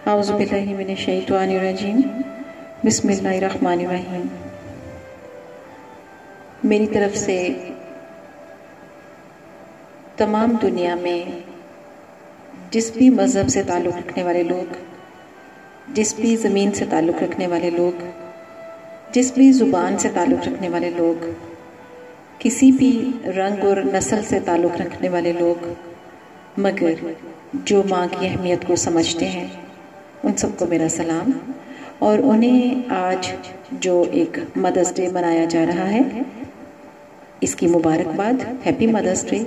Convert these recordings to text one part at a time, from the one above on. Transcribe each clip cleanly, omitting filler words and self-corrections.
اعوذ باللہ من الشیطان الرجیم بسم اللہ الرحمن الرحیم۔ میری طرف سے تمام دنیا میں جس بھی مذہب سے تعلق رکھنے والے لوگ، جس بھی زمین سے تعلق رکھنے والے لوگ، جس بھی زبان سے تعلق رکھنے والے لوگ، کسی بھی رنگ اور نسل سے تعلق رکھنے والے لوگ، مگر جو ماں کی اہمیت کو سمجھتے ہیں، ان سب کو میرا سلام۔ اور انہیں آج جو ایک مدرس ڈے منایا جا رہا ہے، اس کی مبارکباد، ہیپی مدرس ڈے۔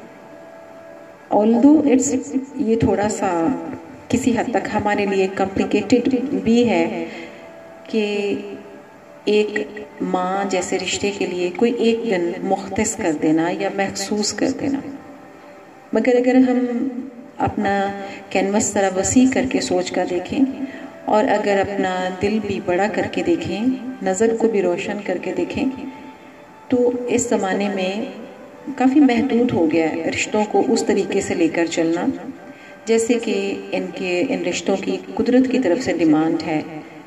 آلدو یہ تھوڑا سا کسی حد تک ہمارے لیے کمپلیکیٹڈ بھی ہے کہ ایک ماں جیسے رشتے کے لیے کوئی ایک دن مختص کر دینا یا محسوس کر دینا، مگر اگر ہم اپنا کینوس ذرا وسیع کر کے سوچ کر دیکھیں اور اگر اپنا دل بھی بڑا کر کے دیکھیں، نظر کو بھی روشن کر کے دیکھیں، تو اس زمانے میں کافی محدود ہو گیا ہے رشتوں کو اس طریقے سے لے کر چلنا جیسے کہ ان رشتوں کی قدرت کی طرف سے ڈیمانڈ ہے۔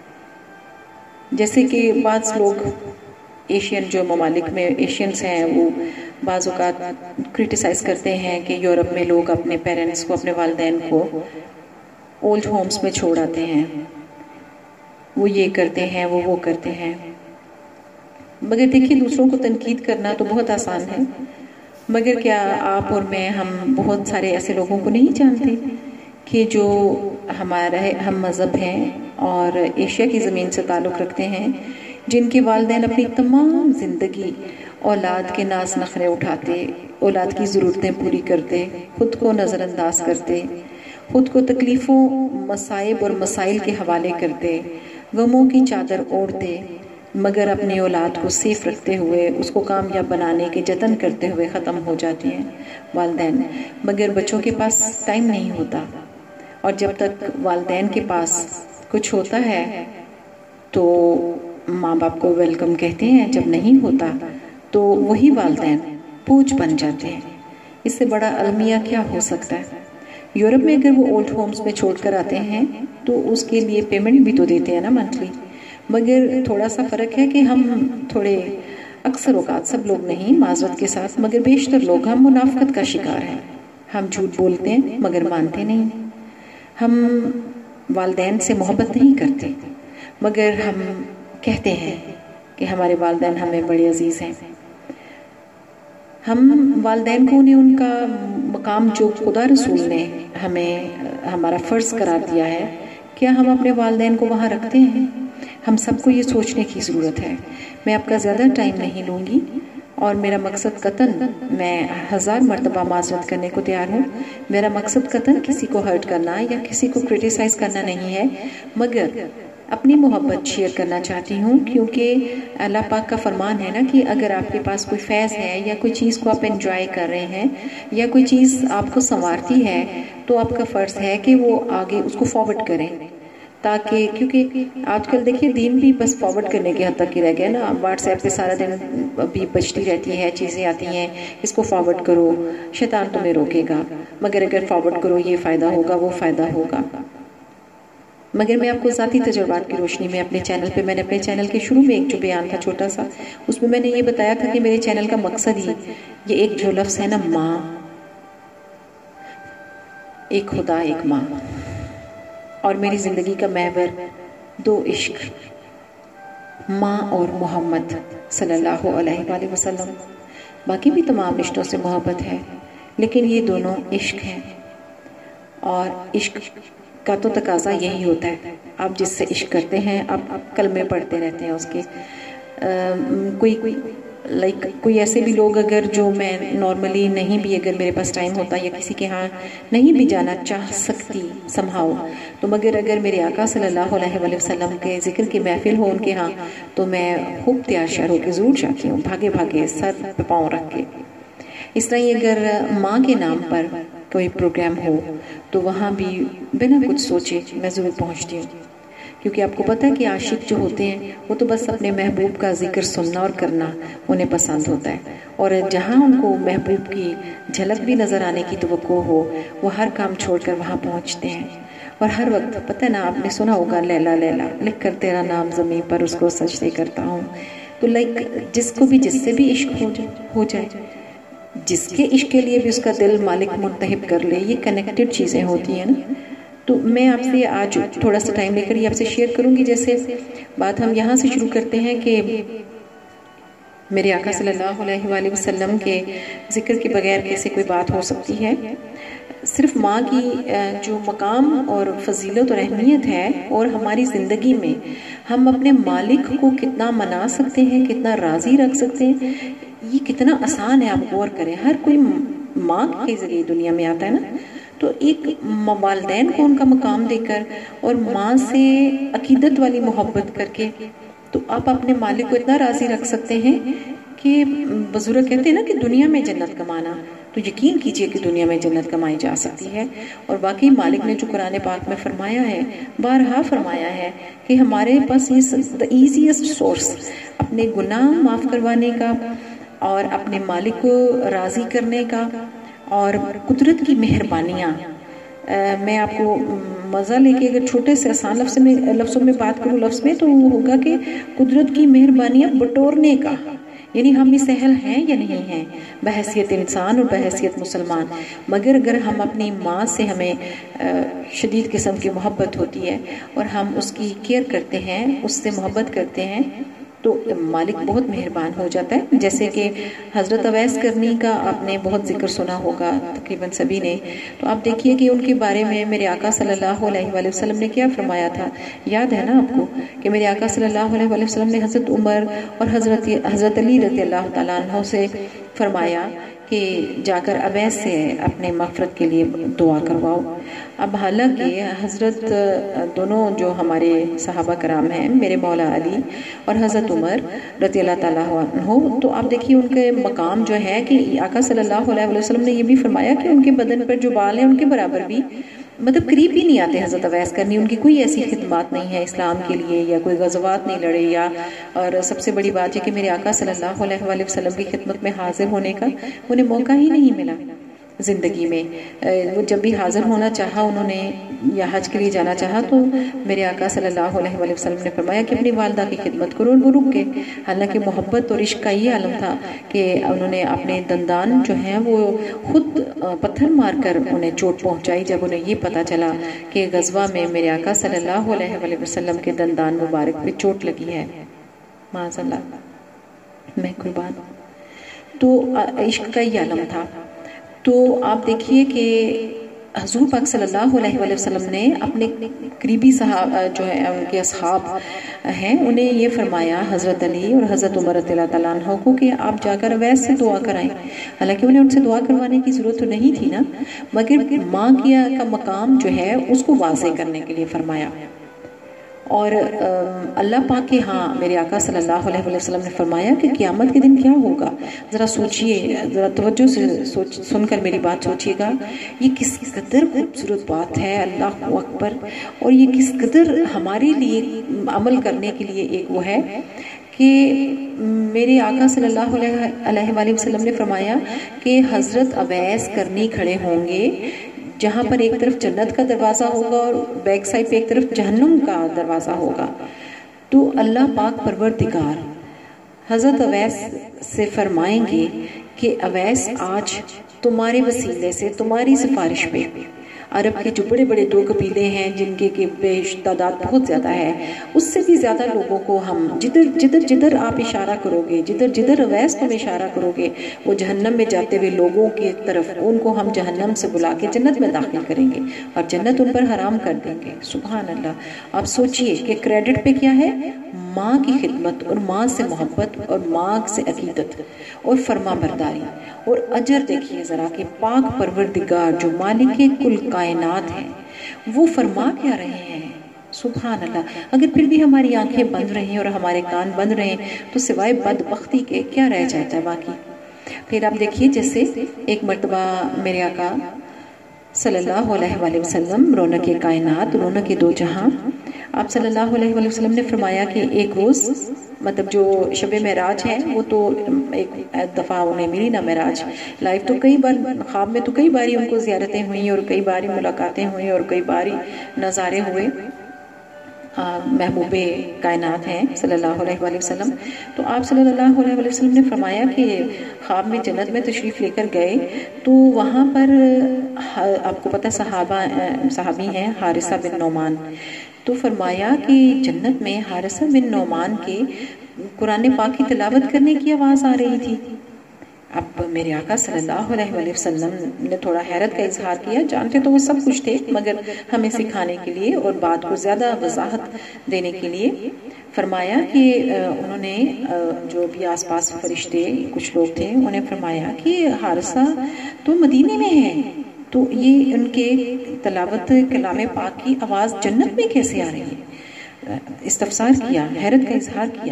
جیسے کہ بعض لوگ ایشین جو ممالک میں ایشینز ہیں، وہ بعض اوقات کرٹیسائز کرتے ہیں کہ یورپ میں لوگ اپنے پیرنٹس کو، اپنے والدین کو اولڈ ہومز میں چھوڑ آتے ہیں، وہ یہ کرتے ہیں، وہ کرتے ہیں۔ مگر دیکھیے، دوسروں کو تنقید کرنا تو بہت آسان ہے، مگر کیا آپ اور میں ہم بہت سارے ایسے لوگوں کو نہیں جانتے کہ جو ہمارے ہم مذہب ہیں اور ایشیا کی زمین سے تعلق رکھتے ہیں، جن کے والدین اپنی تمام زندگی اولاد کے ناز نخرے اٹھاتے، اولاد کی ضرورتیں پوری کرتے، خود کو نظر انداز کرتے، خود کو تکلیفوں، مصائب اور مسائل کے حوالے کرتے، غموں کی چادر اوڑھتے، مگر اپنی اولاد کو سیف رکھتے ہوئے، اس کو کامیاب بنانے کے جتن کرتے ہوئے ختم ہو جاتی ہیں والدین۔ مگر بچوں کے پاس ٹائم نہیں ہوتا، اور جب تک والدین کے پاس کچھ ہوتا ہے تو ماں باپ کو ویلکم کہتے ہیں، جب نہیں ہوتا تو وہی والدین بوجھ بن جاتے ہیں۔ اس سے بڑا المیہ کیا ہو سکتا ہے؟ یورپ میں اگر وہ اولڈ ہومز میں چھوڑ کر آتے ہیں تو اس کے لیے پیمنٹ بھی تو دیتے ہیں نا منتھلی، مگر تھوڑا سا فرق ہے کہ ہم تھوڑے اکثر اوقات، سب لوگ نہیں معذرت کے ساتھ، مگر بیشتر لوگ ہم منافقت کا شکار ہیں۔ ہم جھوٹ بولتے ہیں مگر مانتے نہیں، ہم والدین سے محبت نہیں کرتے مگر ہم کہتے ہیں کہ ہمارے والدین ہمیں بڑے عزیز ہیں۔ ہم والدین کو انہیں ان کا مقام جو خدا رسول نے ہمیں ہمارا فرض قرار دیا ہے، کیا ہم اپنے والدین کو وہاں رکھتے ہیں؟ ہم سب کو یہ سوچنے کی ضرورت ہے۔ میں آپ کا زیادہ ٹائم نہیں لوں گی، اور میرا مقصد قطن، میں 1000 مرتبہ معذرت کرنے کو تیار ہوں، میرا مقصد قطن کسی کو ہرٹ کرنا یا کسی کو کرٹیسائز کرنا نہیں ہے، مگر اپنی محبت شیئر کرنا چاہتی ہوں، کیونکہ اللہ پاک کا فرمان ہے نا کہ اگر آپ کے پاس کوئی فیض ہے یا کوئی چیز کو آپ انجوائے کر رہے ہیں یا کوئی چیز آپ کو سنوارتی ہے، تو آپ کا فرض ہے کہ وہ آگے اس کو فارورڈ کریں، تاکہ کیونکہ آج کل دیکھیے دین بھی بس فارورڈ کرنے کے حد تک ہی رہ گیا نا۔ واٹس ایپ پہ سارا دن ابھی بچتی رہتی ہے، چیزیں آتی ہیں، اس کو فارورڈ کرو، شیطان تمہیں روکے گا، مگر اگر فارورڈ کرو یہ فائدہ ہوگا، وہ فائدہ ہوگا۔ مگر میں آپ کو ذاتی تجربات کی روشنی میں اپنے چینل پہ، میں نے اپنے چینل کے شروع میں ایک جو بیان تھا چھوٹا سا، اس میں نے یہ بتایا تھا کہ میرے چینل کا مقصد ہی یہ ایک جو لفظ ہے نا، ماں، ایک خدا، ایک ماں، اور میری زندگی کا محور 2 عشق، ماں اور محمد صلی اللہ علیہ وآلہ وسلم۔ باقی بھی تمام رشتوں سے محبت ہے، لیکن یہ دونوں عشق ہیں، اور عشق کا تو تقاضا یہی ہوتا ہے۔ آپ جس سے عشق کرتے ہیں، آپ کلمے پڑھتے رہتے ہیں اس کے، کوئی ایسے بھی لوگ اگر جو میں نارملی نہیں بھی، اگر میرے پاس ٹائم ہوتا یا کسی کے ہاں نہیں بھی جانا چاہ سکتی سمہاؤ، تو مگر اگر میرے آقا صلی اللہ علیہ وآلہ وسلم کے ذکر کی محفل ہو ان کے ہاں، تو میں خوب تیار شیار ہو کے ضرور جاتی ہوں، بھاگے بھاگے سر پہ پاؤں رکھ کے۔ اس طرح ہی اگر ماں کے نام پر کوئی پروگرام ہو تو وہاں بھی بنا کچھ سوچے میں ضرور پہنچتی ہوں، کیونکہ آپ کو پتہ ہے کہ عاشق جو ہوتے ہیں وہ تو بس اپنے محبوب کا ذکر سننا اور کرنا انہیں پسند ہوتا ہے، اور جہاں ان کو محبوب کی جھلک بھی نظر آنے کی توقع ہو وہ ہر کام چھوڑ کر وہاں پہنچتے ہیں، اور ہر وقت پتہ ہے نا، آپ نے سنا ہوگا لیلا لیلا لکھ کر تیرا نام زمین پر اس کو سجدے کرتا ہوں. تو جس کو بھی جس سے بھی عشق ہو جائے، جس کے عشق کے لیے بھی اس کا دل مالک منتخب کر لے، یہ کنیکٹڈ چیزیں ہوتی ہیں نا. تو میں آپ سے آج تھوڑا سا ٹائم لے کر یہ آپ سے شیئر کروں گی. جیسے بات ہم یہاں سے شروع کرتے ہیں کہ میرے آقا صلی اللہ علیہ وآلہ وسلم کے ذکر کے بغیر کیسے کوئی بات ہو سکتی ہے. صرف ماں کی جو مقام اور فضیلت اور اہمیت ہے، اور ہماری زندگی میں ہم اپنے مالک کو کتنا منا سکتے ہیں، کتنا راضی رکھ سکتے ہیں، یہ کتنا آسان ہے. آپ غور کریں، ہر کوئی ماں کے ذریعے دنیا میں آتا ہے نا. تو ایک والدین کو ان کا مقام دے کر اور ماں سے عقیدت والی محبت کر کے تو آپ اپنے مالک کو اتنا راضی رکھ سکتے ہیں کہ بزرگ کہتے ہیں نا کہ دنیا میں جنت کمانا، تو یقین کیجئے کہ دنیا میں جنت کمائی جا سکتی ہے. اور باقی مالک نے جو قرآن پاک میں فرمایا ہے، بارہا فرمایا ہے کہ ہمارے پاس یہ ایزیسٹ سورس اپنے گناہ معاف کروانے کا اور اپنے مالک کو راضی کرنے کا اور قدرت کی مہربانیاں. میں آپ کو مزہ لے کے اگر چھوٹے سے آسان لفظوں میں بات کروں لفظ میں، تو وہ ہوگا کہ قدرت کی مہربانیاں بٹورنے کا. یعنی ہم اس اہل ہیں یا نہیں ہیں بحیثیت انسان اور بحیثیت مسلمان، مگر اگر ہم اپنی ماں سے ہمیں شدید قسم کی محبت ہوتی ہے اور ہم اس کی کیئر کرتے ہیں، اس سے محبت کرتے ہیں، تو مالک بہت مہربان ہو جاتا ہے. جیسے کہ حضرت اویس کرنی کا آپ نے بہت ذکر سنا ہوگا تقریباً سبھی نے. تو آپ دیکھیے کہ ان کے بارے میں میرے آقا صلی اللہ علیہ وآلہ وسلم نے کیا فرمایا تھا. یاد ہے نا آپ کو کہ میرے آقا صلی اللہ علیہ وآلہ وسلم نے حضرت عمر اور حضرت علی رضی اللہ تعالیٰ عنہ سے فرمایا کہ جا کر اویس سے اپنے مغفرت کے لیے دعا کرواؤ. اب حالانکہ حضرت دونوں جو ہمارے صحابہ کرام ہیں، میرے مولا علی اور حضرت عمر رضی اللہ تعالیٰ عنہ، تو آپ دیکھیے ان کے مقام جو ہے کہ آقا صلی اللہ علیہ وسلم نے یہ بھی فرمایا کہ ان کے بدن پر جو بال ہیں ان کے برابر بھی مطلب قریب بھی نہیں آتے حضرت اویس کرنی. ان کی کوئی ایسی خدمات نہیں ہے اسلام کے لیے، یا کوئی غزوات نہیں لڑے، یا اور سب سے بڑی بات ہے کہ میرے آقا صلی اللہ علیہ وآلہ وسلم کی خدمت میں حاضر ہونے کا انہیں موقع ہی نہیں ملا زندگی میں. وہ جب بھی حاضر ہونا چاہا انہوں نے یا حج کے لیے جانا چاہا تو میرے آقا صلی اللہ علیہ وآلہ وسلم نے فرمایا کہ اپنی والدہ کی خدمت کرو، اور وہ رک گئے. حالانکہ محبت اور عشق کا یہ عالم تھا کہ انہوں نے اپنے دندان جو ہیں وہ خود پتھر مار کر انہیں چوٹ پہنچائی جب انہیں یہ پتا چلا کہ غزوہ میں میرے آقا صلی اللہ علیہ وآلہ وسلم کے دندان مبارک پہ چوٹ لگی ہے. معاذ اللہ، میں قربان. تو عشق کا یہ عالم تھا. تو آپ دیکھیے کہ حضور پاک صلی اللہ علیہ وآلہ وسلم نے اپنے قریبی جو ہے ان کے اصحاب ہیں انہیں یہ فرمایا، حضرت علی اور حضرت عمر رضی اللہ تعالیٰ عنہ کو، کہ آپ جا کر اویس سے دعا کرائیں. حالانکہ انہیں ان سے دعا کروانے کی ضرورت تو نہیں تھی نا، مگر ماں کا مقام جو ہے اس کو واضح کرنے کے لیے فرمایا. اور اللہ پاک کے ہاں میرے آقا صلی اللہ علیہ وآلہ وسلم نے فرمایا کہ قیامت کے دن کیا ہوگا. ذرا سوچئے، ذرا توجہ سے سن کر میری بات سوچئے گا. یہ کس قدر خوبصورت بات ہے، اللہ اکبر. اور یہ کس قدر ہمارے لیے عمل کرنے کے لیے ایک وہ ہے کہ میرے آقا صلی اللہ علیہ وآلہ وسلم نے فرمایا کہ حضرت اویس کرنی کھڑے ہوں گے جہاں پر ایک طرف جنت کا دروازہ ہوگا اور بیک سائڈ پہ ایک طرف جہنم کا دروازہ ہوگا. تو اللہ پاک پروردگار حضرت اویس سے فرمائیں گے کہ اویس آج تمہارے وسیلے سے، تمہاری سفارش پہ، عرب کے جو بڑے بڑے 2 قبیلے ہیں جن کے تعداد بہت زیادہ ہے، اس سے بھی زیادہ لوگوں کو ہم جدھر آپ اشارہ کرو گے، جدھر اویس تم اشارہ کرو گے، وہ جہنم میں جاتے ہوئے لوگوں کی طرف ان کو ہم جہنم سے بلا کے جنت میں داخل کریں گے اور جنت ان پر حرام کر دیں گے. سبحان اللہ. آپ سوچئے کہ کریڈٹ پہ کیا ہے؟ ماں کی خدمت اور ماں سے محبت اور ماں سے عقیدت اور فرما برداری. اور اجر دیکھیے ذرا کہ پاک پروردگار جو مالک کل کائنات ہیں وہ فرما کیا رہے ہیں. سبحان اللہ. اگر پھر بھی ہماری آنکھیں بند رہی اور ہمارے کان بند رہے تو سوائے بدبختی کے کیا رہ جاتا ہے باقی. پھر آپ دیکھیے جیسے ایک مرتبہ میرے آقا صلی اللہ علیہ وآلہ وسلم رونق کائنات، رونق دو جہاں، آپ صلی اللہ علیہ وآلہ وسلم نے فرمایا کہ ایک روز مطلب جو شب معراج ہے وہ تو ایک دفعہ انہیں ملی نا معراج لائف، تو کئی بار خواب میں تو کئی باری ان کو زیارتیں ہوئیں اور کئی باری ملاقاتیں ہوئیں اور کئی باری نظارے ہوئے محبوب کائنات ہیں صلی اللہ علیہ وآلہ وسلم. تو آپ صلی اللہ علیہ وآلہ وسلم نے فرمایا کہ خواب میں جنت میں تشریف لے کر گئے تو وہاں پر آپ کو پتہ صحابی ہیں حارثہ بن نعمان، تو فرمایا کہ جنت میں حارثہ بن نعمان کے قرآن پاک کی تلاوت کرنے کی آواز آ رہی تھی. اب میرے آقا صلی اللہ علیہ وآلہ وسلم نے تھوڑا حیرت کا اظہار کیا، جانتے تو وہ سب کچھ تھے مگر ہمیں سکھانے کے لیے اور بات کو زیادہ وضاحت دینے کے لیے فرمایا کہ انہوں نے جو بھی آس پاس فرشتے کچھ لوگ تھے انہیں فرمایا کہ حارثہ تو مدینے میں ہے، تو یہ ان کے تلاوت کلام پاک کی آواز جنت میں کیسے آ رہی ہے؟ استفسار کیا، حیرت کا اظہار کیا.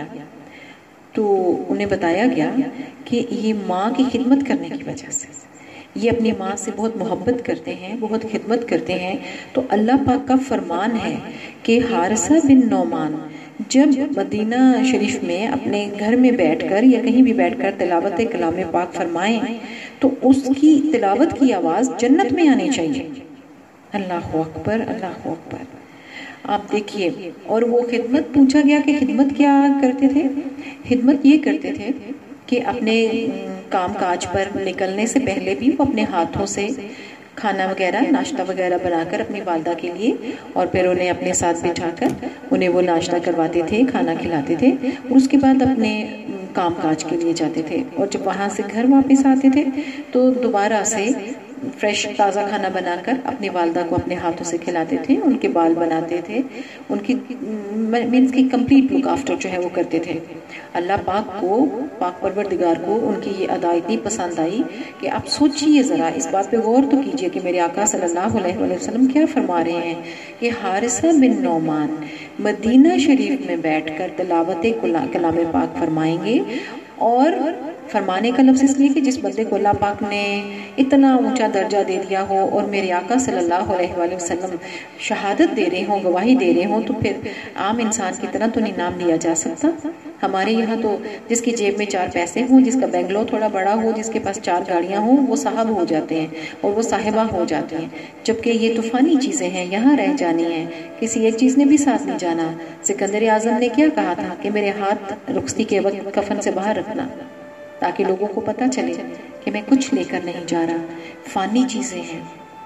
تو انہیں بتایا گیا کہ یہ ماں کی خدمت کرنے کی وجہ سے، یہ اپنی ماں سے بہت محبت کرتے ہیں، بہت خدمت کرتے ہیں. تو اللہ پاک کا فرمان ہے کہ حارثہ بن نعمان جب مدینہ شریف میں اپنے گھر میں بیٹھ کر یا کہیں بھی بیٹھ کر تلاوت کلام پاک فرمائیں تو اس کی تلاوت کی آواز جنت میں آنی چاہیے. اللہ اکبر، اللہ اکبر. آپ دیکھیے، اور وہ خدمت پوچھا گیا کہ خدمت کیا کرتے تھے؟ خدمت یہ کرتے تھے کہ اپنے کام کاج پر نکلنے سے پہلے بھی وہ اپنے ہاتھوں سے کھانا وغیرہ ناشتہ وغیرہ بنا کر اپنی والدہ کے لیے اور پھر انہیں اپنے ساتھ بٹھا کر انہیں وہ ناشتہ کرواتے تھے، کھانا کھلاتے تھے اور اس کے بعد اپنے کام کاج کے لیے جاتے تھے. اور جب وہاں سے گھر واپس آتے تھے تو دوبارہ سے فریش تازہ کھانا بنا کر اپنی والدہ کو اپنے ہاتھوں سے کھلاتے تھے، ان کے بال بناتے تھے، ان کی مینس کی کمپلیٹ لک آفٹر جو ہے وہ کرتے تھے. اللہ پاک پروردگار کو ان کی یہ ادا اتنی پسند آئی کہ آپ سوچئے ذرا، اس بات پہ غور تو کیجئے کہ میرے آقا صلی اللہ علیہ وآلہ وسلم کیا فرما رہے ہیں کہ حارثہ بن نعمان مدینہ شریف میں بیٹھ کر تلاوت کلام پاک فرمائیں گے. اور فرمانے کا لفظ اس لیے کہ جس بندے کو اللہ پاک نے اتنا اونچا درجہ دے دیا ہو اور میرے آقا صلی اللہ علیہ وآلہ وسلم شہادت دے رہے ہوں، گواہی دے رہے ہوں، تو پھر عام انسان کی طرح تو نہیں نام لیا جا سکتا. ہمارے یہاں تو جس کی جیب میں 4 پیسے ہوں، جس کا بنگلو تھوڑا بڑا ہو، جس کے پاس 4 گاڑیاں ہوں، وہ صاحب ہو جاتے ہیں اور وہ صاحبہ ہو جاتی ہیں. جبکہ یہ تو فانی چیزیں ہیں، یہاں رہ جانی ہیں. کسی ایک چیز نے بھی ساتھ نہیں جانا. سکندر اعظم نے کیا کہا تھا کہ میرے ہاتھ رخصتی کے وقت کفن سے باہر رکھنا تاکہ لوگوں کو پتہ چلے کہ میں کچھ لے کر نہیں جا رہا. فانی چیزیں ہیں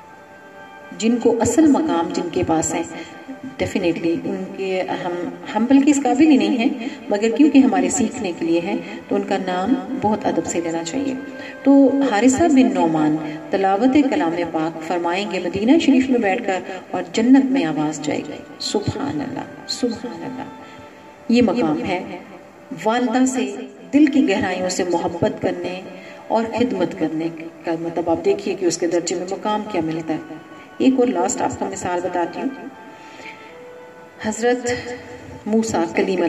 جن کو اصل مقام جن کے پاس ہے ڈیفینیٹلی ان کے ہم بلکہ اس قابل ہی نہیں ہیں، مگر کیونکہ ہمارے سیکھنے کے لیے ہے تو ان کا نام بہت ادب سے لینا چاہیے. تو حارثہ بن نعمان تلاوت کلام پاک فرمائیں گے مدینہ شریف میں بیٹھ کر اور جنت میں آواز جائے گی. سبحان اللہ، سبحان اللہ. یہ مقام ہے والدہ سے دل کی گہرائیوں سے محبت کرنے اور خدمت کرنے کا. مطلب آپ دیکھیے کہ اس کے درجے میں مقام کیا ملتا ہے. ایک اور لاسٹ آپ کو مثال بتاتی ہوں. حضرت موسیٰ کلیم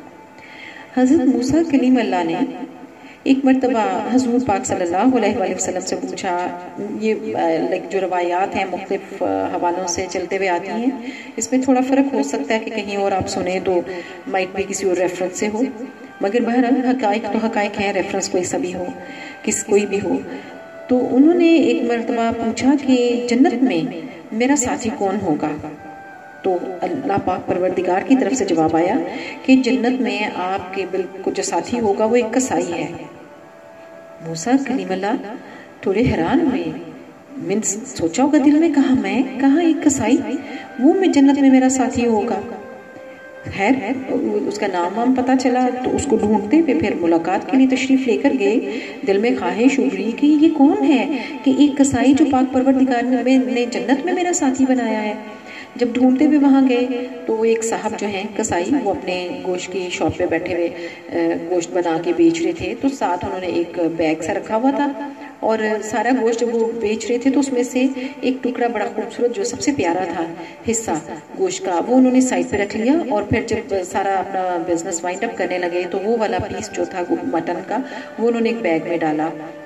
اللہ نے ایک مرتبہ حضور پاک صلی اللہ علیہ وآلہ وسلم سے پوچھا. یہ جو روایات ہیں مختلف حوالوں سے چلتے ہوئے آتی ہیں، اس میں تھوڑا فرق ہو سکتا ہے کہ کہیں اور آپ سنیں تو مائٹ بھی کسی اور ریفرنس سے ہو، مگر بہرحال حقائق تو حقائق ہیں، ریفرنس کوئی سا بھی ہو، کوئی بھی ہو. تو انہوں نے ایک مرتبہ پوچھا کہ جنت میں میرا ساتھی کون ہوگا؟ تو اللہ پاک پروردگار کی طرف سے جواب آیا کہ جنت میں آپ کے بالکل جو ساتھی ہوگا وہ ایک کسائی ہے. موسیٰ کلیم اللہ تھوڑے حیران ہوئے. سوچا ہوگا دل میں، کہاں ایک کسائی، وہ میں جنت میں میرا ساتھی ہوگا. خیر اس کا نام پتہ چلا تو اس کو ڈھونڈتے ہوئے پھر ملاقات کے لیے تشریف لے کر گئے. دل میں خواہش ابھری کہ یہ کون ہے کہ ایک کسائی جو پاک پروردگار نے جنت میں میرا ساتھی بنایا ہے. جب ڈھونڈتے ہوئے وہاں گئے تو وہ ایک صاحب جو ہیں کسائی، وہ اپنے گوشت کی شاپ پہ بیٹھے ہوئے گوشت بنا کے بیچ رہے تھے. تو ساتھ انہوں نے ایک بیگ سا رکھا ہوا تھا اور سارا گوشت جب وہ بیچ رہے تھے تو اس میں سے ایک ٹکڑا بڑا خوبصورت جو سب سے پیارا تھا حصہ گوشت کا، وہ انہوں نے سائڈ پہ رکھ لیا. اور پھر جب سارا اپنا بزنس وائنڈ اپ کرنے لگے تو وہ والا پیس جو تھا مٹن کا وہ انہوں نے ایک بیگ میں ڈالا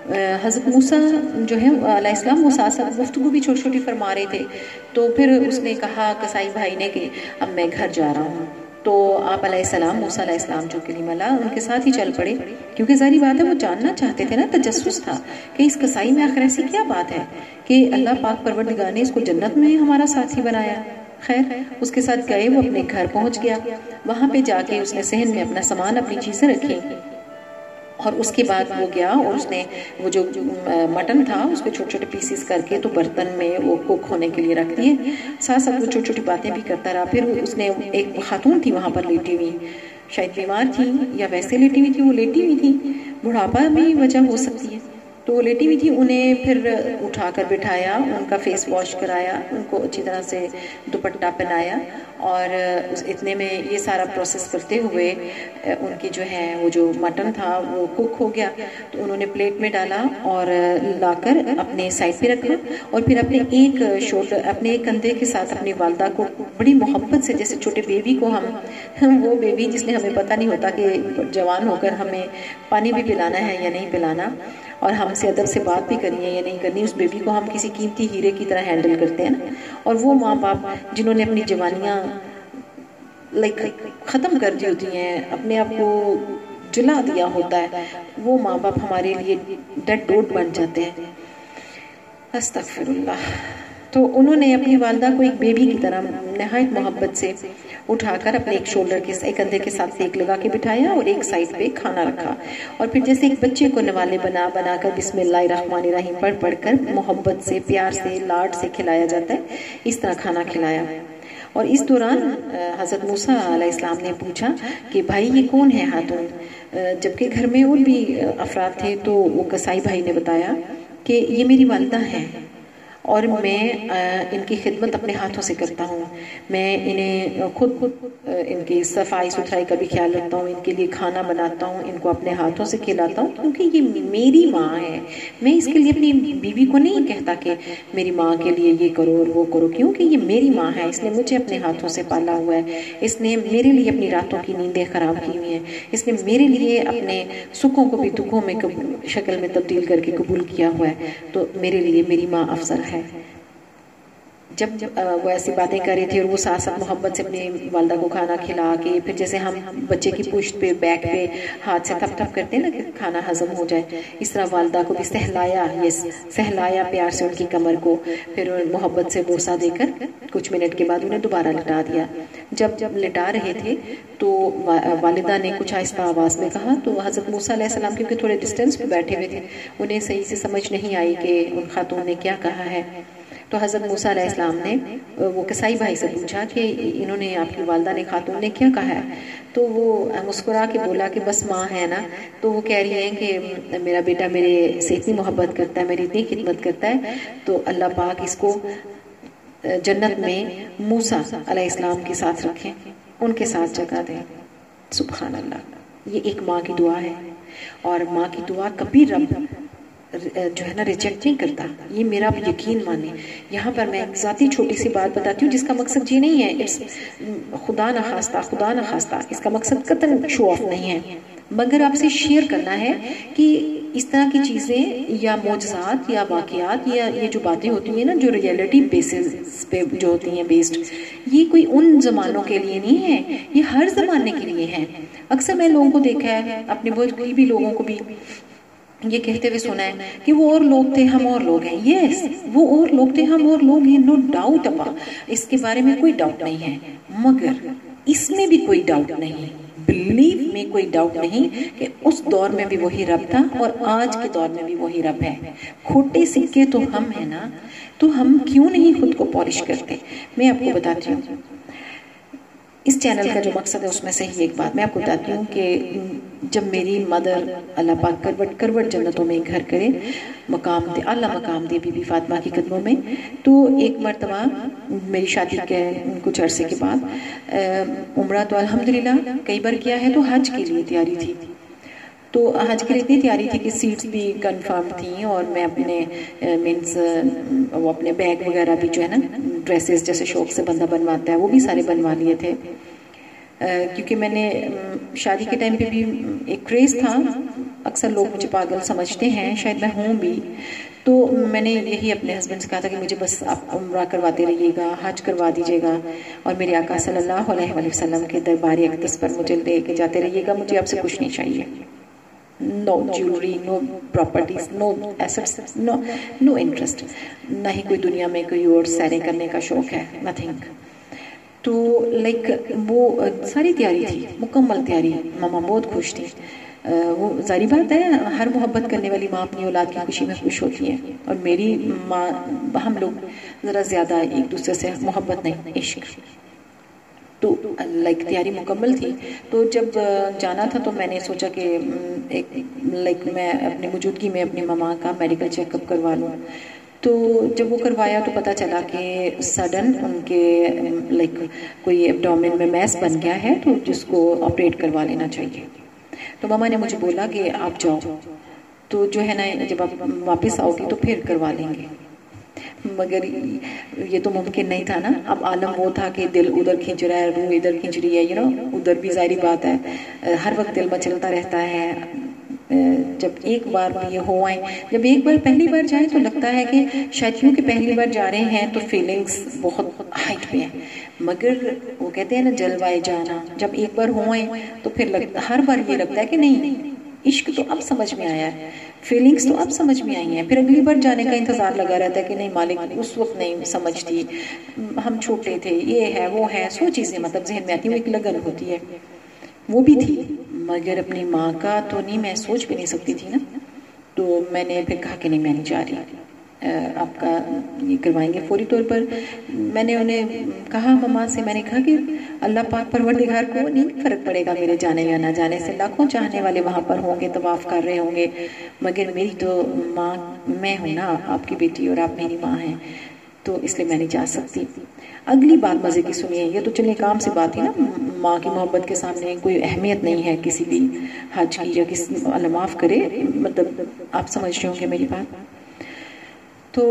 حضرت موسیٰ جو ہے علیہ السلام وہ ساتھ ساتھ گفتگو بھی چھوٹی چھوٹی فرما رہے تھے. تو پھر اس نے کہا قصائی بھائی نے کہ اب میں گھر جا رہا ہوں. تو آپ علیہ السلام موسیٰ علیہ السلام جو کلیم اللہ ان کے ساتھ ہی چل پڑے، کیونکہ ظاہری بات ہے وہ جاننا چاہتے تھے نا، تجسس تھا کہ اس قصائی میں آخر ایسی کیا بات ہے کہ اللہ پاک پروردگار نے اس کو جنت میں ہمارا ساتھی بنایا. خیر اس کے ساتھ گئے، وہ اپنے گھر پہنچ گیا. وہاں پہ جا کے اس نے صحن میں اپنا سامان اپنی چیزیں رکھی، اور اس کے بعد وہ گیا اور اس نے وہ جو مٹن تھا اس کو چھوٹے چھوٹے پیسز کر کے تو برتن میں وہ کوک ہونے کے لیے رکھ دیے. ساتھ ساتھ وہ چھوٹی چھوٹی باتیں بھی کرتا رہا. پھر اس نے ایک خاتون تھی وہاں پر لیٹی ہوئی، شاید بیمار تھی یا ویسے لیٹی ہوئی تھی، وہ لیٹی ہوئی تھی، بڑھاپا بھی وجہ ہو سکتی ہے، تو وہ لیٹی ہوئی تھی. انہیں پھر اٹھا کر بٹھایا، ان کا فیس واش کرایا، ان کو اچھی طرح سے دوپٹہ پہنایا، اور اتنے میں یہ سارا پروسیس کرتے ہوئے ان کی جو ہے وہ جو مٹن تھا وہ کوک ہو گیا. تو انہوں نے پلیٹ میں ڈالا اور لا کر اپنے سائڈ پہ رکھا، اور پھر اپنے ایک شولڈر اپنے ایک کندھے کے ساتھ اپنی والدہ کو بڑی محبت سے، جیسے چھوٹے بیبی کو ہم وہ بیبی جس نے ہمیں پتہ نہیں ہوتا کہ جوان ہو کر ہمیں پانی بھی پلانا ہے یا نہیں پلانا، اور ہم سے ادب سے بات بھی کرنی ہے یا نہیں کرنی، اس بیبی کو ہم کسی قیمتی ہیرے کی طرح ہینڈل کرتے ہیں نا. اور وہ ماں باپ جنہوں نے اپنی جوانیاں ختم کر دی ہوتی ہیں، اپنے آپ کو جلا دیا ہوتا ہے، وہ ماں باپ ہمارے لیے ڈیڈ ڈوٹ بن جاتے ہیں. استغفر اللہ. تو انہوں نے اپنی والدہ کو ایک بیبی کی طرح نہایت محبت سے اٹھا کر اپنے ایک شولڈر کے ایک کندھے کے ساتھ سیک لگا کے بٹھایا، اور ایک سائڈ پہ کھانا رکھا، اور پھر جیسے ایک بچے کو نوالے بنا بنا کر بسم اللہ الرحمن الرحیم پڑھ پڑھ کر محبت سے، پیار سے، لاڈ سے کھلایا جاتا ہے، اس طرح کھانا کھلایا. اور اس دوران حضرت موسیٰ علیہ السلام نے پوچھا کہ بھائی یہ کون ہے خاتون، جبکہ گھر میں اور بھی افراد تھے. تو وہ قصائی بھائی نے بتایا کہ یہ میری والدہ ہیں، اور میں ان کی خدمت اپنے ہاتھوں سے کرتا ہوں. میں انہیں خود ان کی صفائی ستھرائی کا بھی خیال رکھتا ہوں، ان کے لیے کھانا بناتا ہوں، ان کو اپنے ہاتھوں سے کھلاتا ہوں، کیونکہ یہ میری ماں ہے. میں اس کے لیے اپنی بیوی کو نہیں کہتا کہ میری ماں کے لیے یہ کرو اور وہ کرو، کیونکہ یہ میری ماں ہے، اس نے مجھے اپنے ہاتھوں سے پالا ہوا ہے، اس نے میرے لیے اپنی راتوں کی نیندیں خراب کی ہوئی ہیں، اس نے میرے لیے اپنے سکھوں کو بھی دکھوں میں شکل میں تبدیل کر کے قبول کیا ہوا ہے. تو میرے لیے میری ماں افضل ہے. جب وہ ایسی باتیں کر رہے تھے اور وہ ساتھ ساتھ محبت سے اپنی والدہ کو کھانا کھلا کے، پھر جیسے ہم بچے کی پشت پہ بیک پہ ہاتھ سے تھپ تھپ کرتے ہیں نا کہ کھانا ہضم ہو جائے، اس طرح والدہ کو بھی سہلایا پیار سے ان کی کمر کو، پھر محبت سے بوسہ دے کر کچھ منٹ کے بعد انہیں دوبارہ لٹا دیا. جب لٹا رہے تھے تو والدہ نے کچھ آہستہ آواز میں کہا، تو حضرت موسیٰ علیہ السلام کیونکہ تھوڑے ڈسٹینس پہ بیٹھے ہوئے تھے، انہیں صحیح سے سمجھ نہیں آئی کہ ان خاتون نے کیا کہا ہے. تو حضرت موسیٰ علیہ السلام نے وہ قصائی بھائی سے پوچھا کہ انہوں نے آپ کی والدہ نے خاتون نے کیا کہا ہے. تو وہ مسکرا کے بولا کہ بس ماں ہے نا. تو وہ کہہ رہی ہیں کہ میرا بیٹا میرے سے اتنی محبت کرتا ہے، میری اتنی خدمت کرتا ہے، تو اللہ پاک اس کو جنت میں موسیٰ علیہ السلام کے ساتھ رکھیں، ان کے ساتھ جگہ دیں. سبحان اللہ. یہ ایک ماں کی دعا ہے، اور ماں کی دعا کبھی رب جو ہے نا ریجیکٹ نہیں کرتا. یہ میرا بھی یقین مانے. یہاں پر میں ایک ذاتی چھوٹی سی بات بتاتی ہوں جس کا مقصد یہ نہیں ہے، خدا نخواستہ اس کا مقصد قطعاً شو آف نہیں ہے، مگر آپ سے شیئر کرنا ہے کہ اس طرح کی چیزیں یا معجزات یا واقعات یا یہ جو باتیں ہوتی ہیں نا جو ریئلٹی بیسز پہ جو ہوتی ہیں بیسڈ، یہ کوئی ان زمانوں کے لیے نہیں ہے، یہ ہر زمانے کے لیے ہے. اکثر میں لوگوں کو دیکھا ہے، اپنے بہت قریبی لوگوں کو بھی یہ کہتے ہوئے سنا ہے کہ وہ اور لوگ تھے ہم اور لوگ ہیں. یس، وہ اور لوگ تھے ہم اور لوگ ہیں، نو ڈاؤٹ اباؤٹ، اس کے بارے میں کوئی ڈاؤٹ نہیں ہے. مگر اس میں بھی کوئی ڈاؤٹ نہیں، بلیو میں کوئی ڈاؤٹ نہیں کہ اس دور میں بھی وہی رب تھا اور آج کے دور میں بھی وہی رب ہے. کھوٹے سکے تو ہم ہیں نا، تو ہم کیوں نہیں خود کو پالش کرتے. میں آپ کو بتاتی ہوں اس چینل کا جو مقصد ہے، اس میں سے ہی ایک بات میں آپ کو بتاتی ہوں کہ جب میری مدر اللہ پاک کروٹ جنتوں میں گھر کرے، مقام دے، اعلیٰ مقام دے بی بی فاطمہ کی قدموں میں، تو ایک مرتبہ میری شادی کے کچھ عرصے کے بعد عمرہ تو الحمدللہ کئی بار کیا ہے، تو حج کے لیے تیاری تھی. تو حج کے لیے اتنی تیاری تھی کہ سیٹس بھی کنفرم تھیں، اور میں اپنے وہ اپنے بیگ وغیرہ بھی جو ہے نا ڈریسز جیسے شوق سے بندہ بنواتا ہے وہ بھی سارے بنوا لیے تھے. کیونکہ میں نے شادی کے ٹائم پہ بھی ایک کریز تھا اکثر لوگ مجھے پاگل سمجھتے ہیں، شاید میں ہوں بھی. تو میں نے یہی اپنے ہسبینڈ سے کہا تھا کہ مجھے بس آپ عمرہ کرواتے رہیے گا، حج کروا دیجیے گا، اور میرے آقا صلی اللہ علیہ وآلہ وسلم کے دربار اقدس پر مجھے لے کے جاتے رہیے گا. مجھے آپ سے کچھ نہیں چاہیے. No jewellery, no properties, no assets, no interest, نہ ہی کوئی دنیا میں کوئی اور سیریں کرنے کا شوق ہے، نتھنگ. تو لائک وہ ساری تیاری تھی، مکمل تیاری. ماما بہت خوش تھی. وہ ظاہری بات ہے، ہر محبت کرنے والی ماں اپنی اولاد کی خوشی میں خوش ہوتی ہے، اور میری ماں، ہم لوگ ذرا زیادہ ایک دوسرے سے محبت نہیں، عشق. تو لائک تیاری مکمل تھی. تو جب جانا تھا تو میں نے سوچا کہ ایک لائک میں اپنی موجودگی میں اپنی ماما کا میڈیکل چیک اپ کروا لوں. تو جب وہ کروایا تو پتہ چلا کہ سڈن ان کے لائک کوئی ایبڈومن میں میس بن گیا ہے، تو جس کو آپریٹ کروا لینا چاہیے. تو ماما نے مجھے بولا کہ آپ جاؤ، تو جو ہے نا جب آپ واپس آؤ گے تو پھر کروا لیں گے. مگر یہ تو ممکن نہیں تھا نا. اب عالم وہ تھا کہ دل ادھر کھینچ رہا ہے، روح ادھر کھینچ رہی ہے، ادھر بھی ظاہری بات ہے ہر وقت دل مچلتا رہتا ہے. جب ایک بار یہ ہو آئیں، جب ایک بار پہلی بار جائیں تو لگتا ہے کہ شاید کیونکہ پہلی بار جا رہے ہیں تو فیلنگز بہت ہائٹ پہ ہیں. مگر وہ کہتے ہیں نا جلوائے جانا، جب ایک بار ہو آئیں تو پھر ہر بار یہ لگتا ہے کہ نہیں، عشق تو اب سمجھ میں آیا ہے، فیلنگز تو اب سمجھ میں آئی ہیں. پھر اگلی بار جانے کا انتظار لگا رہتا ہے کہ نہیں مالک اس وقت نہیں سمجھتی، ہم چھوٹے تھے، یہ ہے وہ ہے، 100 چیزیں مطلب ذہن میں آتی ہیں. وہ ایک لگن ہوتی ہے، وہ بھی تھی. مگر اپنی ماں کا تو نہیں، میں سوچ بھی نہیں سکتی تھی نا. تو میں نے پھر کہا کہ نہیں میں نہیں جا رہی، آپ کا یہ کروائیں گے فوری طور پر. میں نے انہیں کہا ماما سے، میں نے کہا کہ اللہ پاک پروردگار کو نہیں فرق پڑے گا میرے جانے یا نہ جانے سے، لاکھوں چاہنے والے وہاں پر ہوں گے، طواف کر رہے ہوں گے، مگر میری تو ماں میں ہوں نا، آپ کی بیٹی اور آپ میری ماں ہیں، تو اس لیے میں نہیں جا سکتی. اگلی بات مزے کی سنیے. یہ تو چلے کام سے بات تھی نا، ماں کی محبت کے سامنے کوئی اہمیت نہیں ہے کسی بھی حج کی یا کسی، اللہ معاف کرے، مطلب آپ سمجھ رہے ہوں گے میری بات. تو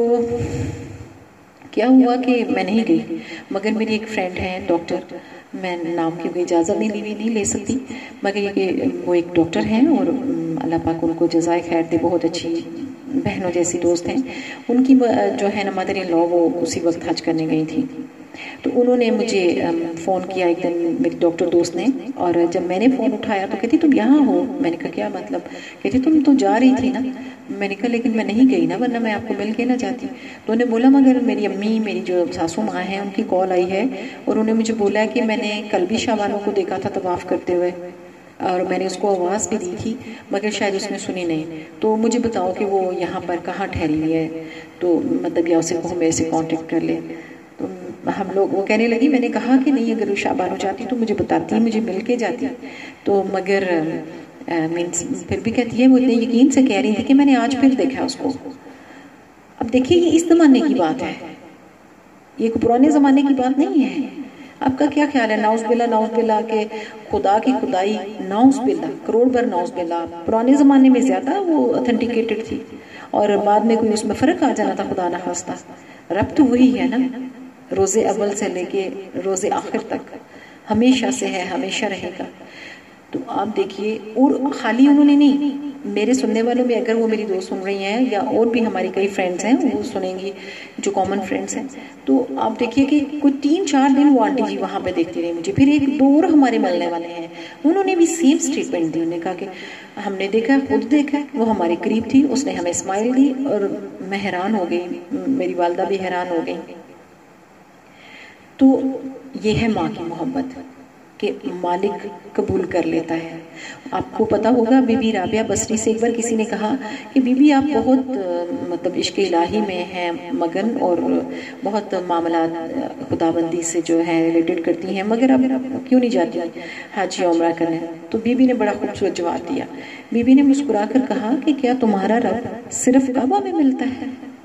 کیا ہوا کہ میں نہیں گئی. مگر میری ایک فرینڈ ہے ڈاکٹر، میں نام کی کوئی اجازت نہیں لے سکتی، مگر یہ کہ وہ ایک ڈاکٹر ہیں اور اللہ پاک ان کو جزائے خیر دے، بہت اچھی بہنوں جیسی دوست ہیں. ان کی جو ہے نا مدر ان لا، وہ اسی وقت حج کرنے گئی تھی. تو انہوں نے مجھے فون کیا ایک دن، میری ڈاکٹر دوست نے، اور جب میں نے فون اٹھایا تو کہتی تم یہاں ہو. میں نے کہا کیا مطلب؟ کہتی تم تو جا رہی تھی نا. میں نے کہا لیکن میں نہیں گئی نا، ورنہ میں آپ کو مل کے نہ جاتی. تو انہیں بولا مگر میری امی، میری جو ساسو ماں ہیں، ان کی کال آئی ہے اور انہیں مجھے بولا کہ میں نے کل بھی شاہبانو کو دیکھا تھا طواف کرتے ہوئے، اور میں نے اس کو آواز بھی دی تھی مگر شاید اس نے سنی نہیں. تو مجھے بتاؤ کہ وہ یہاں پر کہاں ٹھہری ہوئی ہے، تو مطلب یا اسے کہو میرے سے کانٹیکٹ کر لے. تو ہم لوگ، وہ کہنے لگی، میں نے کہا کہ نہیں اگر وہ شاہبانو جاتی تو مجھے بتاتی، مجھے مل کے جاتی. تو مگر مینس پھر بھی کہتی ہے، وہ اتنے یقین سے کہہ رہی تھی کہ میں نے آج پھر دیکھا اس کو. اب دیکھیے یہ اس زمانے کی بات ہے، یہ کوئی پرانے زمانے کی بات نہیں ہے. آپ کا کیا خیال ہے؟ ناؤز باللہ کہ خدا کی خدائی، ناؤز باللہ، کروڑ بر ناؤز باللہ، پرانے زمانے میں زیادہ وہ اتھینٹیکیٹڈ تھی، اور بعد میں کوئی اس میں فرق آ جانا تھا خدا نہ خواستہ. رب تو وہی ہے نا، روز اول سے لے کے روز آخر تک، ہمیشہ سے ہے، ہمیشہ رہے گا. تو آپ دیکھیے، اور خالی انہوں نے نہیں، میرے سننے والوں میں اگر وہ میری دوست سن رہی ہیں یا اور بھی ہماری کئی فرینڈز ہیں وہ سنیں گی، جو کامن فرینڈز ہیں، تو آپ دیکھیے کہ کوئی 3-4 دن وہ آنٹی جی وہاں پہ دیکھتی رہی مجھے. پھر ایک 2 اور ہمارے ملنے والے ہیں، انہوں نے بھی سیم سٹیٹمنٹ دی. انہوں نے کہا کہ ہم نے دیکھا، خود دیکھا، وہ ہمارے قریب تھی، اس نے ہمیں اسمائل دی، اور میں حیران ہو گئی، میری والدہ بھی حیران ہو گئی. تو یہ ہے ماں کی محبت کہ مالک قبول کر لیتا ہے. آپ کو پتا ہوگا بی بی رابعہ بصری سے ایک بار کسی نے کہا کہ بی بی آپ بہت مطلب عشق الہی میں ہیں مگن، اور بہت معاملات خدا بندی سے جو ہے ریلیٹڈ کرتی ہیں، مگر اب کیوں نہیں جاتی حج یا عمرہ کرنے؟ تو بی بی نے بڑا خوبصورت جواب دیا. بی بی نے مسکرا کر کہا کہ کیا تمہارا رب صرف کعبہ میں ملتا ہے؟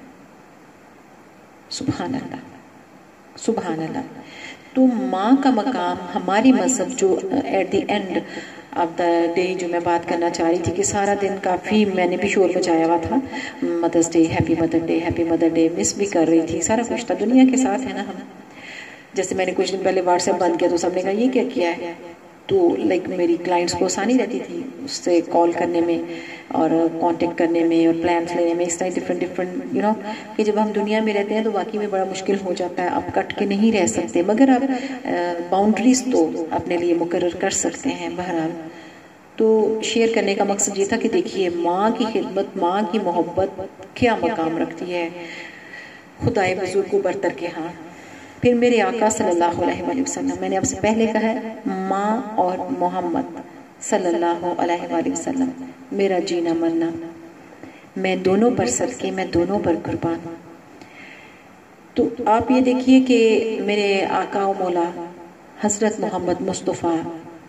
سبحان اللہ، سبحان اللہ. تو ماں کا مقام، ہماری مذہب جو at the end of the day جو میں بات کرنا چاہ رہی تھی کہ سارا دن کافی میں نے بھی شور مچایا ہوا تھا، mother's day, happy mother day, happy mother day, miss بھی کر رہی تھی، سارا کچھ تھا، دنیا کے ساتھ ہے نا ہم. جیسے میں نے کچھ دن پہلے واٹس ایپ بند کیا تو سب نے کہا یہ کیا ہے، تو لائک میری کلائنٹس کو آسانی رہتی تھی اس سے کال کرنے میں اور کانٹیکٹ کرنے میں اور پلانس لینے میں. اس طرح ڈفرینٹ کہ جب ہم دنیا میں رہتے ہیں تو واقعی میں بڑا مشکل ہو جاتا ہے. آپ کٹ کے نہیں رہ سکتے مگر آپ باؤنڈریز تو اپنے لیے مقرر کر سکتے ہیں. بہرحال تو شیئر کرنے کا مقصد یہ تھا کہ دیکھیے ماں کی خدمت، ماں کی محبت کیا مقام رکھتی ہے خدائے بزرگ کو برتر کے ہاں. پھر میرے آقا صلی اللہ علیہ وآلہ وسلم، میں نے آپ سے پہلے کہا ہے ماں اور محمد صلی اللہ علیہ وآلہ وسلم میرا جینا مرنا، میں دونوں پر صدقے، میں دونوں پر قربان. تو آپ یہ دیکھیے کہ میرے آقا و مولا حضرت محمد مصطفیٰ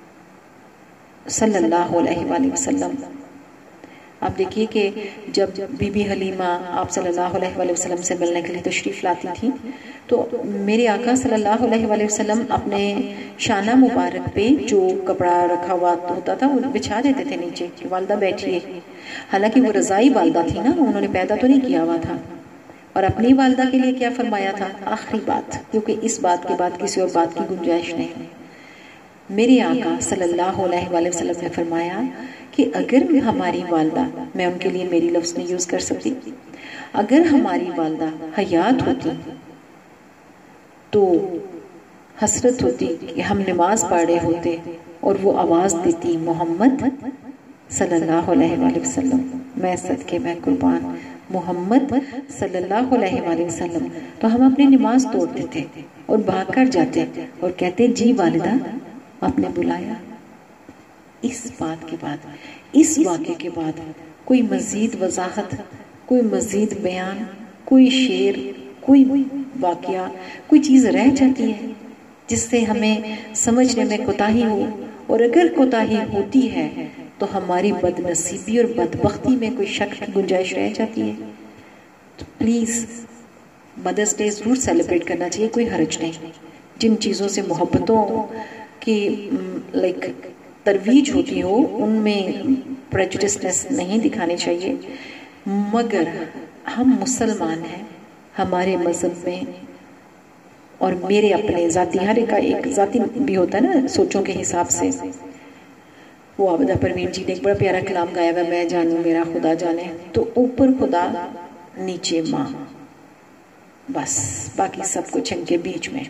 صلی اللہ علیہ وآلہ وسلم، آپ دیکھیے کہ جب بی بی حلیمہ آپ صلی اللہ علیہ وآلہ وسلم سے ملنے کے لیے تشریف لاتی تھی تو میرے آقا صلی اللہ علیہ وآلہ وسلم اپنے شانہ مبارک پہ جو کپڑا رکھا ہوا ہوتا تھا وہ بچھا دیتے تھے نیچے کہ والدہ بیٹھیے. حالانکہ وہ رضائی والدہ تھی نا، انہوں نے پیدا تو نہیں کیا ہوا تھا. اور اپنی والدہ کے لیے کیا فرمایا تھا؟ آخری بات، کیونکہ اس بات کے بعد کسی اور بات کی گنجائش نہیں. میرے آقا صلی اللہ علیہ وآلہ وسلم نے فرمایا کہ اگر ہماری والدہ، میں ان کے لیے میری لفظ نہیں یوز کر سکتی، اگر ہماری والدہ حیات ہوتی تو حسرت ہوتی کہ ہم نماز پڑھ رہے ہوتے اور وہ آواز دیتی محمد صلی اللہ علیہ وآلہ وسلم، میں صدقے میں قربان محمد صلی اللہ علیہ وآلہ وسلم، تو ہم اپنی نماز توڑ دیتے اور بھاگ کر جاتے اور کہتے جی والدہ آپ نے بلایا. اس بات کے بعد، اس واقعے کے بعد کوئی مزید وضاحت، کوئی مزید بیان، کوئی شعر، کوئی واقعہ، کوئی چیز رہ جاتی ہے جس سے ہمیں سمجھنے میں کوتاہی ہو؟ اور اگر کوتاہی ہوتی ہے تو ہماری بد نصیبی اور بدبختی میں کوئی شک کی گنجائش رہ جاتی ہے. تو پلیز مدرس ڈے ضرور سیلیبریٹ کرنا چاہیے، کوئی حرج نہیں. جن چیزوں سے محبتوں کی لائک ترویج ہوتی ہو ان میں پریجوڈسنس نہیں دکھانی چاہیے. مگر ہم مسلمان ہیں، ہمارے مذہب میں اور میرے اپنے ذاتی، ہر ایک کا ایک ذاتی بھی ہوتا ہے نا سوچوں کے حساب سے. وہ عابدہ پروین جی نے ایک بڑا پیارا کلام گایا ہوا، میں جانوں میرا خدا جانے. تو اوپر خدا نیچے ماں، بس باقی سب کچھ ان کے بیچ میں.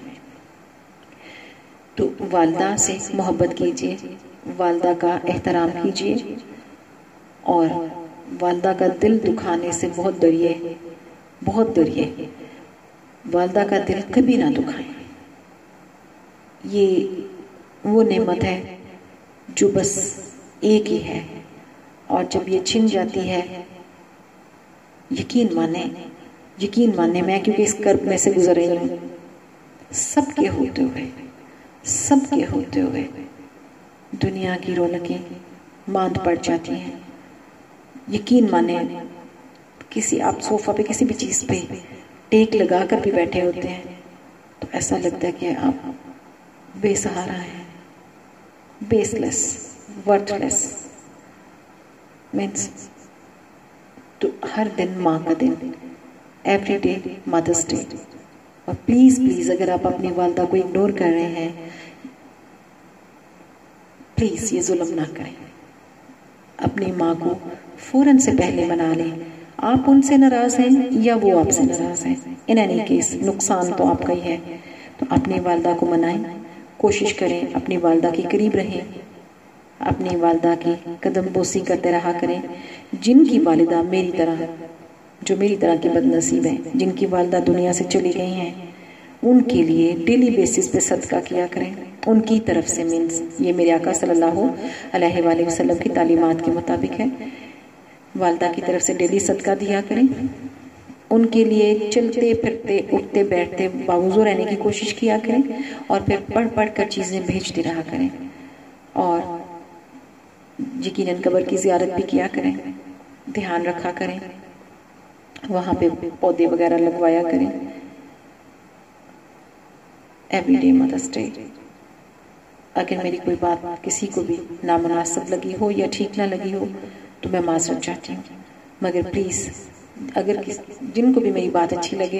تو والدہ سے محبت کیجیے، والدہ کا احترام کیجیے اور والدہ کا دل دکھانے سے بہت ڈریے، بہت ڈریے. والدہ کا دل کبھی نہ دکھائیں. یہ وہ نعمت ہے جو بس ایک ہی ہے، اور جب یہ چھن جاتی ہے یقین مانے میں، کیونکہ اس کرب میں سے گزر رہی ہوں، سب کے ہوتے ہوئے دنیا کی رونقیں ماند پڑ جاتی ہیں. یقین مانے کسی آپ صوفہ پہ کسی بھی چیز پہ ٹیک لگا کر بھی بیٹھے ہوتے ہیں تو ایسا لگتا ہے کہ آپ بے سہارا ہیں، بیس لیس، ورتھ لیس. مینس تو ہر دن ماں کا دن، ایوری ڈے مدرس ڈے. اور پلیز اگر آپ اپنی والدہ کو اگنور کر رہے ہیں، پلیز یہ ظلم نہ کریں. اپنی ماں کو فوراً سے پہلے منا لیں. آپ ان سے ناراض ہیں یا وہ آپ سے ناراض ہیں، ان اینی کیس نقصان تو آپ کا ہی ہے. تو اپنی والدہ کو منائیں، کوشش کریں اپنی والدہ کے قریب رہیں، اپنی والدہ کی قدم بوسی کرتے رہا کریں. جن کی والدہ میری طرح کی بد نصیب ہیں، جن کی والدہ دنیا سے چلی گئی ہیں، ان کے لیے ڈیلی بیسس پہ صدقہ کیا کریں. ان کی طرف سے مینس یہ میرے آقا صلی اللہ علیہ وآلہ وسلم کی تعلیمات کے مطابق ہے. والدہ کی طرف سے ڈیلی صدقہ دیا کریں. ان کے لیے چلتے پھرتے اٹھتے بیٹھتے باوضو رہنے کی کوشش کیا کریں، اور پھر پڑھ پڑھ کر چیزیں بھیجتے رہا کریں. اور یقیناً قبر کی زیارت بھی کیا کریں، دھیان رکھا کریں، وہاں پہ پودے وغیرہ لگوایا کریں. Every day mother's day. اگر میری کوئی بات کسی کو بھی نامناسب لگی ہو یا ٹھیک نہ لگی ہو تو میں معذرت چاہتی ہوں. مگر پلیز اگر جن کو بھی میری بات اچھی لگے،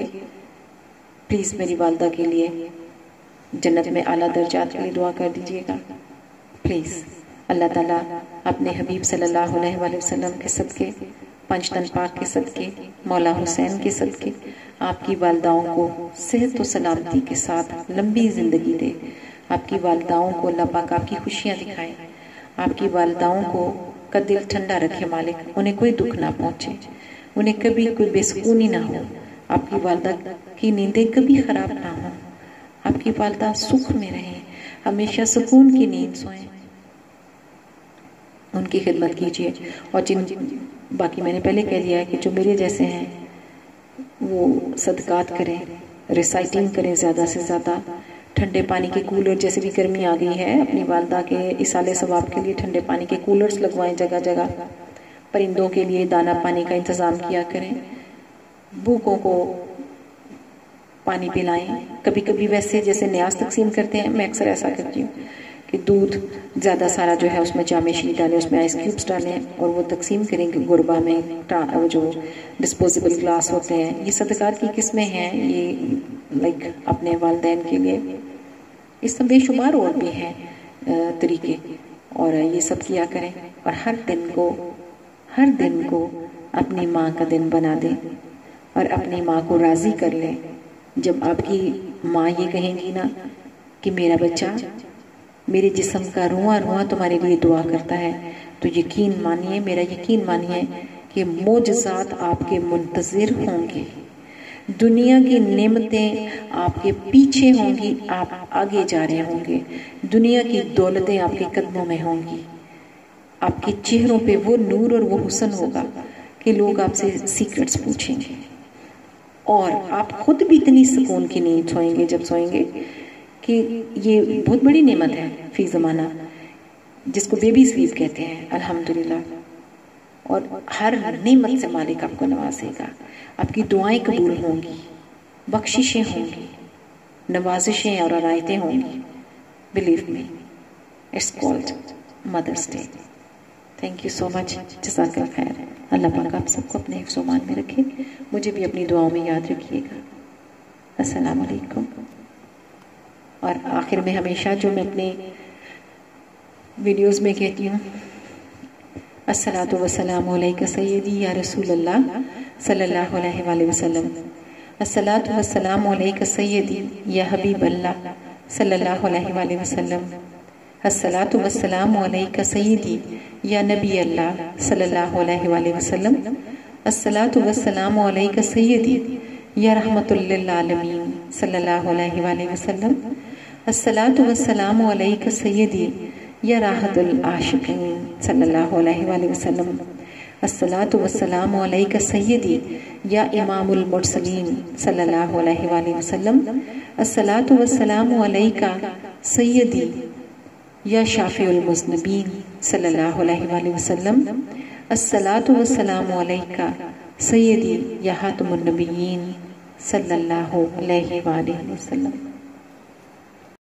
پلیز میری والدہ کے لیے جنت میں اعلیٰ درجات کے لیے دعا کر دیجیے گا. پلیز اللہ تعالیٰ اپنے حبیب صلی اللہ علیہ وآلہ وسلم کے صدقے، پنج تن پاک کے صدقے، مولا حسین کے صدقے آپ کی والداؤں کو صحت و سلامتی کے ساتھ لمبی زندگی دے. آپ کی والداؤں کو اللہ پاک آپ کی خوشیاں دکھائے. آپ کی والداؤں کو کا دل ٹھنڈا رکھے مالک، انہیں کوئی دکھ نہ پہنچے، انہیں کبھی کوئی بے سکونی نہ ہو. آپ کی والدہ کی نیندیں کبھی خراب نہ ہوں. آپ کی والدہ سکھ میں رہیں، ہمیشہ سکون کی نیند سوئیں. ان کی خدمت کیجیے. اور باقی میں نے پہلے کہہ دیا ہے کہ جو میرے جیسے ہیں وہ صدقات کریں، ریسائٹنگ کریں زیادہ سے زیادہ. ٹھنڈے پانی کے کولر، جیسے بھی گرمی آ گئی ہے، اپنی والدہ کے ایصال ثواب کے لیے ٹھنڈے پانی کے کولرز لگوائیں جگہ جگہ. پرندوں کے لیے دانہ پانی کا انتظام کیا کریں. بھوکوں کو پانی پلائیں. کبھی کبھی ویسے جیسے نیاز تقسیم کرتے ہیں، میں اکثر ایسا کرتی ہوں کہ دودھ زیادہ سارا جو ہے اس میں جامع شیر ڈالیں، اس میں آئس کیوبس ڈالیں اور وہ تقسیم کریں کہ غربا میں جو ڈسپوزیبل گلاس ہوتے ہیں. یہ صدقات کی قسمیں ہیں، یہ لائک اپنے والدین کے لیے. اس میں بے شمار اور بھی ہیں طریقے، اور یہ سب کیا کریں. اور ہر دن کو اپنی ماں کا دن بنا دیں اور اپنی ماں کو راضی کر لیں. جب آپ کی ماں یہ کہیں گی نا کہ میرا بچہ میرے جسم کا رواں رواں تمہارے لیے دعا کرتا ہے، تو یقین مانیے، میرا یقین مانیے کہ معجزات آپ کے منتظر ہوں گے. دنیا کی نعمتیں آپ کے پیچھے ہوں گی، آپ آگے جا رہے ہوں گے. دنیا کی دولتیں آپ کے قدموں میں ہوں گی. آپ کے چہروں پہ وہ نور اور وہ حسن ہوگا کہ لوگ آپ سے سیکرٹس پوچھیں گے. اور آپ خود بھی اتنی سکون کی نیند سوئیں گے جب سوئیں گے کہ یہ بہت بڑی نعمت ہے فی زمانہ، جس کو بیبی سلیپ کہتے ہیں. الحمدللہ. اور ہر نعمت سے مالک آپ کو نوازے گا. آپ کی دعائیں قبول ہوں گی، بخششیں ہوں گی، نوازشیں اور عنایتیں ہوں گی. Believe me, it's called mother's day. Thank you so much. جزاک اللہ خیر. اللہ پاک آپ سب کو اپنے حفظ و امان میں رکھے. مجھے بھی اپنی دعاؤں میں یاد رکھیے گا. السلام علیکم. اور آخر میں ہمیشہ جو میں اپنے ویڈیوز میں کہتی ہوں، الصلاۃ والسلام علیک سیدی یا رسول اللہ صلی اللہ علیہ وآلہ وسلم. الصلاۃ والسلام علیک سیدی یا حبیب اللہ صلی اللہ علیہ وآلہ وسلم. الصلاۃ والسلام علیک سیدی یا نبی اللہ صلی اللہ علیہ وآلہ وسلم. الصلاۃ والسلام علیک سیدی یا رحمت للعالمین صلی اللہ علیہ وآلہ وسلم. الصلاۃ والسلام علیک سیدی یا راحت العاشقین صلی اللہ علیہ وآلہ وسلم. الصلاۃ والسلام علیک سیدی یا امام المرسلین صلی اللہ علیہ وآلہ وسلم. الصلاۃ والسلام علیک سیدی یا شافع المذنبین صلی اللہ علیہ وآلہ وسلم. الصلاۃ والسلام علیک سیدی یا خاتم النبیین صلی اللہ علیہ وآلہ وسلم.